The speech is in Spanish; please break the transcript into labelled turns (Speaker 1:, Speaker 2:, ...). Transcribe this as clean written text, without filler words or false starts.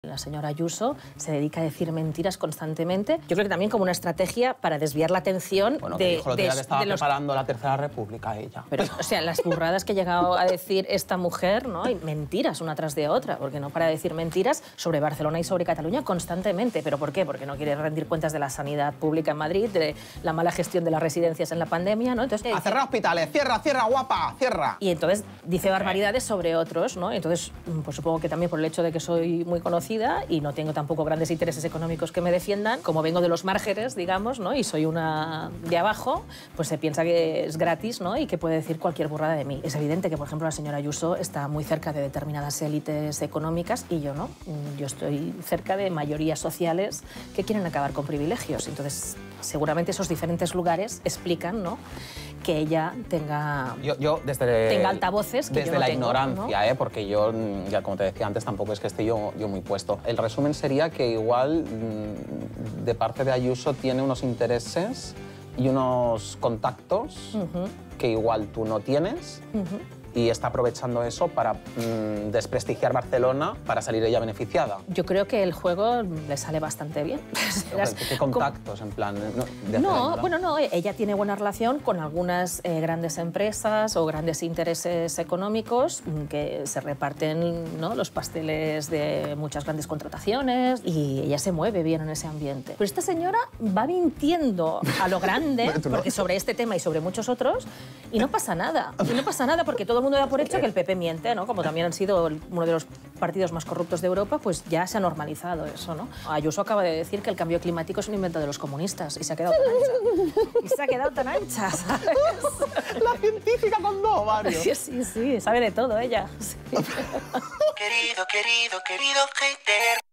Speaker 1: La señora Ayuso se dedica a decir mentiras constantemente. Yo creo que también como una estrategia para desviar la atención
Speaker 2: que dijo que estaba preparando la Tercera República ella.
Speaker 1: Pero, o sea, las burradas que ha llegado a decir esta mujer, ¿no? Y mentiras una tras de otra, porque no para de decir mentiras sobre Barcelona y sobre Cataluña constantemente. ¿Pero por qué? Porque no quiere rendir cuentas de la sanidad pública en Madrid, de la mala gestión de las residencias en la pandemia, ¿no? Entonces,
Speaker 2: a cerrar hospitales, cierra, guapa, cierra.
Speaker 1: Y entonces dice barbaridades sobre otros, ¿no? Entonces, pues supongo que también por el hecho de que soy muy conocida y no tengo tampoco grandes intereses económicos que me defiendan, como vengo de los márgenes, digamos, ¿no? Y soy una de abajo, pues se piensa que es gratis, ¿no? Y que puede decir cualquier burrada de mí. Es evidente que, por ejemplo, la señora Ayuso está muy cerca de determinadas élites económicas y yo no. Yo estoy cerca de mayorías sociales que quieren acabar con privilegios. Entonces, seguramente esos diferentes lugares explican, ¿no?, que ella tenga, tenga altavoces que
Speaker 2: desde
Speaker 1: yo no
Speaker 2: la
Speaker 1: tengo,
Speaker 2: ignorancia,
Speaker 1: ¿no?
Speaker 2: Porque yo, ya como te decía antes, tampoco es que esté yo muy puesto. El resumen sería que igual de parte de Ayuso tiene unos intereses y unos contactos que igual tú no tienes. Y está aprovechando eso para desprestigiar Barcelona para salir ella beneficiada.
Speaker 1: Yo creo que el juego le sale bastante bien.
Speaker 2: ¿Qué contactos, en plan?
Speaker 1: No, ella tiene buena relación con algunas grandes empresas o grandes intereses económicos que se reparten, ¿no?, los pasteles de muchas grandes contrataciones y ella se mueve bien en ese ambiente. Pero esta señora va mintiendo a lo grande, porque sobre este tema y sobre muchos otros, y no pasa nada. Y no pasa nada porque todo el mundo da por hecho que el PP miente, ¿no? Como también han sido uno de los partidos más corruptos de Europa, pues ya se ha normalizado eso, ¿no? Ayuso acaba de decir que el cambio climático es un invento de los comunistas y se ha quedado tan ancha. Y se ha quedado tan ancha, ¿sabes?
Speaker 2: La científica con dos ovarios.
Speaker 1: Sí, sabe de todo ella. Sí.
Speaker 3: Querido hater.